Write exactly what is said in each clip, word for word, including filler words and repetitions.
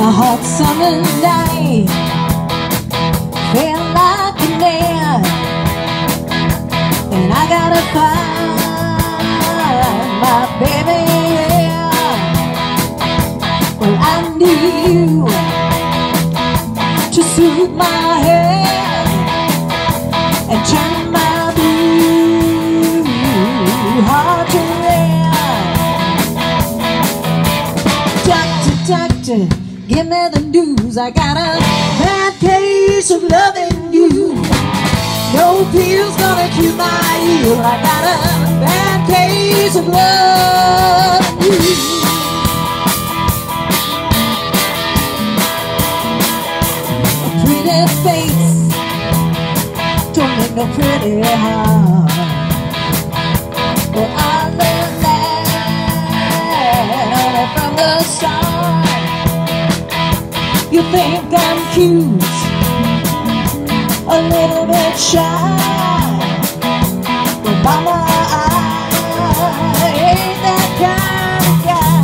a hot summer night, felt like a man, and I gotta find my baby. Well, I need you to soothe my head and turn my blue heart to red. Doctor, doctor, give me the news. I got a bad case of loving you. No pill's gonna cure my ill. I got a bad case of loving you. A pretty face don't make no pretty heart. Well, I learned that only from the start. You think I'm cute, a little bit shy, but mama, I ain't that kind of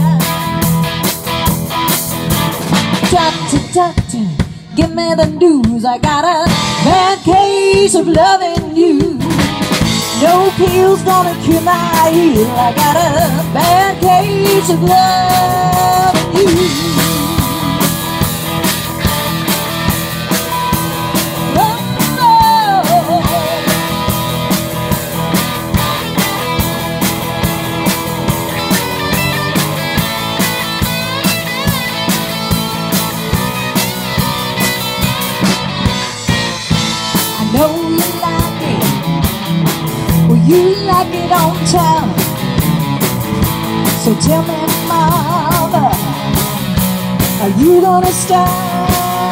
guy. Doctor, doctor, give me the news. I got a bad case of loving you. No pill's gonna cure my ill. I got a bad case of loving you. Know you like it, well you like it on town. So tell me, mama, are you gonna stop?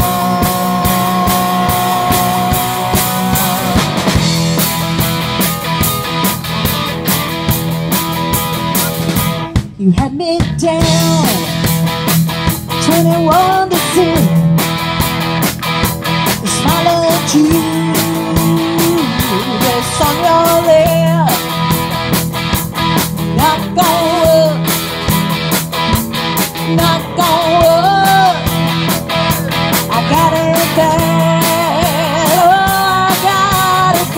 You had me down, twenty-one to six. I smiled at you on your lip, knock on wood, knock on wood. I got it bad, oh, I got it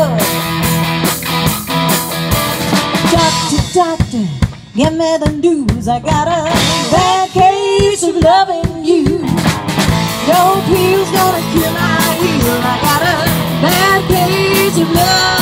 good. Doctor, doctor, give me the news. I got a bad case of loving you. No pill's gonna cure my ill. I got a bad case of love.